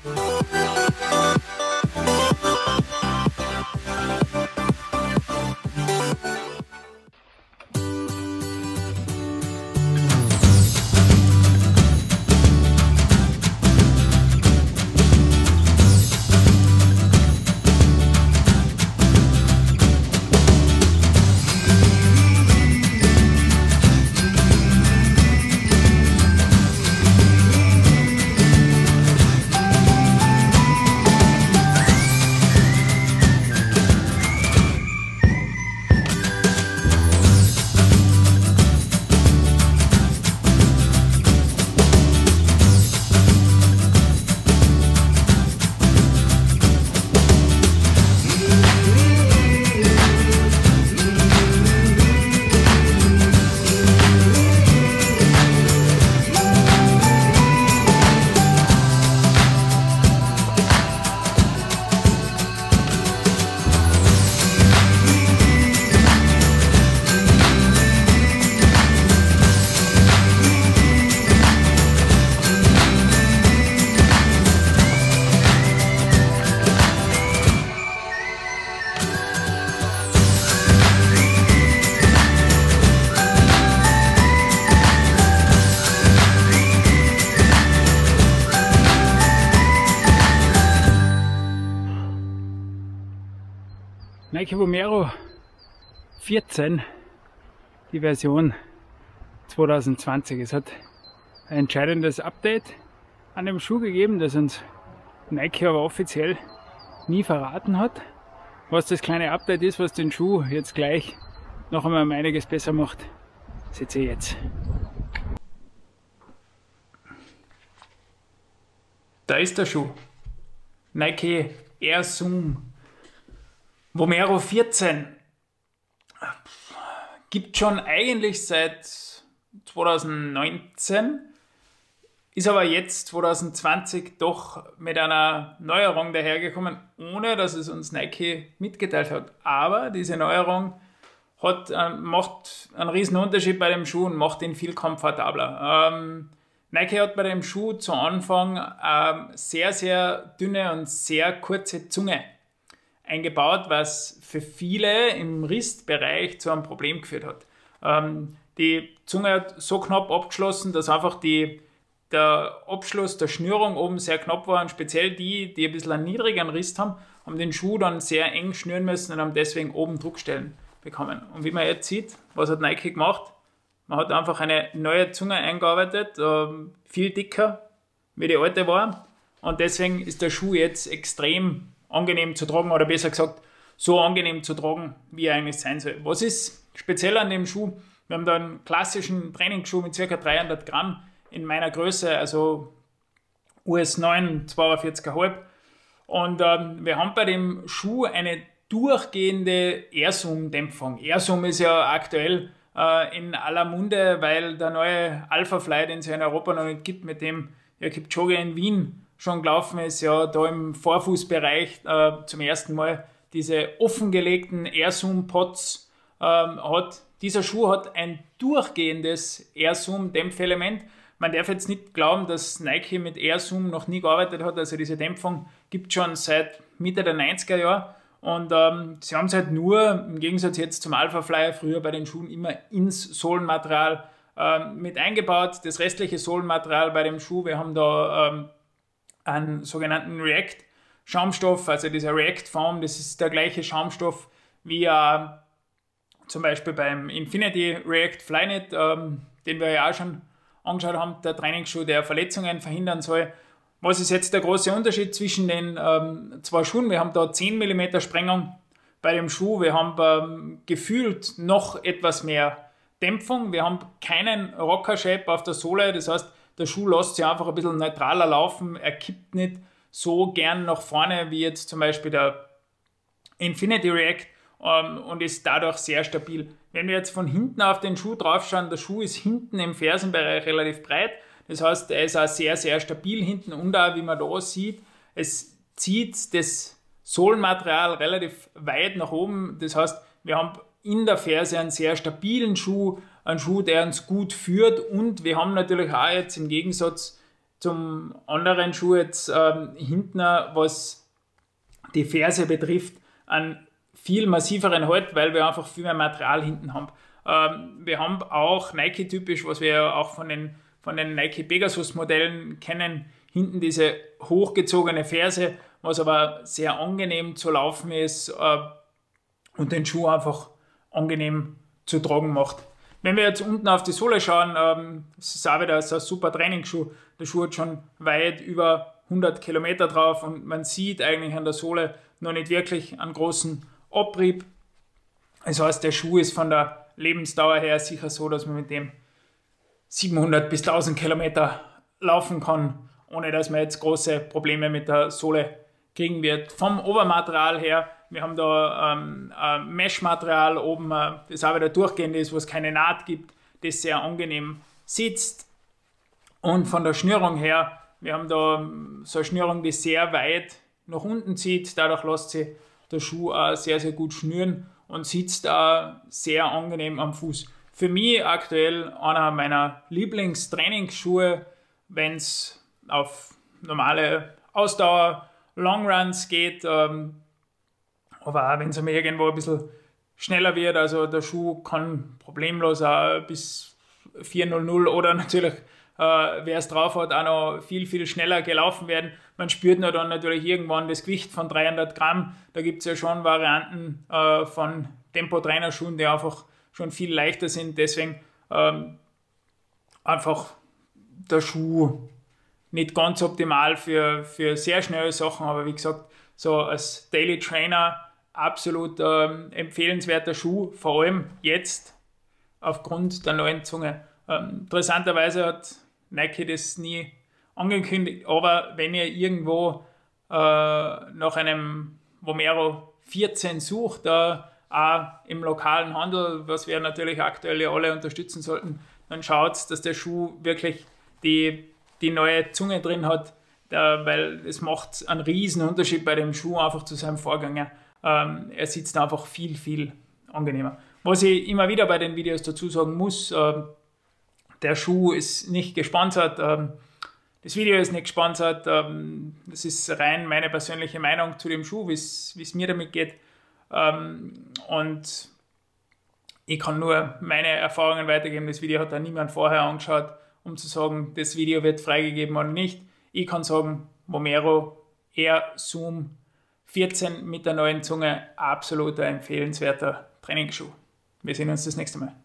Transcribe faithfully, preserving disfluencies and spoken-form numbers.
Nike Vomero vierzehn, die Version zwanzig zwanzig. Es hat ein entscheidendes Update an dem Schuh gegeben, das uns Nike aber offiziell nie verraten hat. Was das kleine Update ist, was den Schuh jetzt gleich noch einmal um einiges besser macht, seht ihr jetzt. Da ist der Schuh. Nike Air Zoom Vomero vierzehn. Gibt schon eigentlich seit zwanzig neunzehn, ist aber jetzt zwanzig zwanzig doch mit einer Neuerung dahergekommen, ohne dass es uns Nike mitgeteilt hat. Aber diese Neuerung hat, äh, macht einen riesen Unterschied bei dem Schuh und macht ihn viel komfortabler. Ähm, Nike hat bei dem Schuh zu Anfang ähm, sehr, sehr dünne und sehr kurze Zunge eingebaut, was für viele im Wristbereich zu einem Problem geführt hat. Ähm, die Zunge hat so knapp abgeschlossen, dass einfach die, der Abschluss der Schnürung oben sehr knapp war und speziell die, die ein bisschen einen niedrigeren Rist haben, haben den Schuh dann sehr eng schnüren müssen und haben deswegen oben Druckstellen bekommen. Und wie man jetzt sieht, was hat Nike gemacht? Man hat einfach eine neue Zunge eingearbeitet, ähm, viel dicker, wie die alte war, und deswegen ist der Schuh jetzt extrem angenehm zu tragen, oder besser gesagt, so angenehm zu tragen, wie er eigentlich sein soll. Was ist speziell an dem Schuh? Wir haben da einen klassischen Trainingsschuh mit ca. dreihundert Gramm in meiner Größe, also U S neun, zweiundvierzig Komma fünf. Und ähm, wir haben bei dem Schuh eine durchgehende Air-Zoom-Dämpfung. Air-Zoom ist ja aktuell äh, in aller Munde, weil der neue Alpha Fly, den es ja in Europa noch nicht gibt, mit dem ja, Kipchoge in Wien schon gelaufen ist, ja, da im Vorfußbereich äh, zum ersten Mal diese offengelegten Air-Zoom-Pods ähm, hat. Dieser Schuh hat ein durchgehendes Air-Zoom-Dämpfelement. Man darf jetzt nicht glauben, dass Nike mit Air-Zoom noch nie gearbeitet hat. Also diese Dämpfung gibt es schon seit Mitte der neunziger Jahre. Und ähm, sie haben es halt nur, im Gegensatz jetzt zum Alpha Fly, früher bei den Schuhen immer ins Sohlenmaterial ähm, mit eingebaut. Das restliche Sohlenmaterial bei dem Schuh, wir haben da ähm, einen sogenannten React-Schaumstoff, also dieser React-Foam, das ist der gleiche Schaumstoff wie äh, zum Beispiel beim Infinity React Flyknit, ähm, den wir ja auch schon angeschaut haben, der Trainingsschuh, der Verletzungen verhindern soll. Was ist jetzt der große Unterschied zwischen den ähm, zwei Schuhen? Wir haben da zehn Millimeter Sprengung bei dem Schuh, wir haben ähm, gefühlt noch etwas mehr Dämpfung, wir haben keinen Rocker-Shape auf der Sohle, das heißt, der Schuh lässt sich einfach ein bisschen neutraler laufen, er kippt nicht so gern nach vorne wie jetzt zum Beispiel der Infinity React ähm, und ist dadurch sehr stabil. Wenn wir jetzt von hinten auf den Schuh drauf schauen, der Schuh ist hinten im Fersenbereich relativ breit, das heißt, er ist auch sehr, sehr stabil hinten und auch, wie man da sieht, es zieht das Sohlenmaterial relativ weit nach oben, das heißt, wir haben in der Ferse einen sehr stabilen Schuh, einen Schuh, der uns gut führt, und wir haben natürlich auch jetzt im Gegensatz zum anderen Schuh jetzt ähm, hinten, was die Ferse betrifft, einen viel massiveren Halt, weil wir einfach viel mehr Material hinten haben. Ähm, wir haben auch Nike-typisch, was wir ja auch von den, von den Nike Pegasus-Modellen kennen, hinten diese hochgezogene Ferse, was aber sehr angenehm zu laufen ist äh, und den Schuh einfach angenehm zu tragen macht. Wenn wir jetzt unten auf die Sohle schauen, ähm, das ist auch wieder so ein super Trainingsschuh. Der Schuh hat schon weit über hundert Kilometer drauf und man sieht eigentlich an der Sohle noch nicht wirklich einen großen Abrieb. Das heißt, der Schuh ist von der Lebensdauer her sicher so, dass man mit dem siebenhundert bis tausend Kilometer laufen kann, ohne dass man jetzt große Probleme mit der Sohle kriegen wird. Vom Obermaterial her, wir haben da ähm, ein Mesh-Material oben, äh, das auch wieder durchgehend ist, wo es keine Naht gibt, das sehr angenehm sitzt. Und von der Schnürung her, wir haben da ähm, so eine Schnürung, die sehr weit nach unten zieht, dadurch lässt sich der Schuh auch sehr, sehr gut schnüren und sitzt auch sehr angenehm am Fuß. Für mich aktuell einer meiner Lieblingstrainingsschuhe, wenn es auf normale Ausdauer, Longruns geht, ähm, aber auch wenn es mir irgendwo ein bisschen schneller wird, also der Schuh kann problemlos auch bis vierhundert oder natürlich, äh, wer es drauf hat, auch noch viel, viel schneller gelaufen werden. Man spürt nur dann natürlich irgendwann das Gewicht von dreihundert Gramm. Da gibt es ja schon Varianten äh, von Tempo-Trainerschuhen, die einfach schon viel leichter sind. Deswegen ähm, einfach der Schuh nicht ganz optimal für, für sehr schnelle Sachen, aber wie gesagt, so als Daily Trainer absolut ähm, empfehlenswerter Schuh, vor allem jetzt aufgrund der neuen Zunge. Ähm, interessanterweise hat Nike das nie angekündigt, aber wenn ihr irgendwo äh, nach einem Vomero vierzehn sucht, äh, auch im lokalen Handel, was wir natürlich aktuell alle unterstützen sollten, dann schaut, dass der Schuh wirklich die, die neue Zunge drin hat, äh, weil es macht einen riesen Unterschied bei dem Schuh einfach zu seinem Vorgänger. Ähm, er sitzt einfach viel, viel angenehmer. Was ich immer wieder bei den Videos dazu sagen muss, äh, der Schuh ist nicht gesponsert, äh, das Video ist nicht gesponsert, äh, das ist rein meine persönliche Meinung zu dem Schuh, wie es mir damit geht. Ähm, und ich kann nur meine Erfahrungen weitergeben. Das Video hat da niemand vorher angeschaut, um zu sagen, das Video wird freigegeben oder nicht. Ich kann sagen, Vomero Air Zoom vierzehn mit der neuen Zunge, absoluter empfehlenswerter Trainingsschuh. Wir sehen uns das nächste Mal.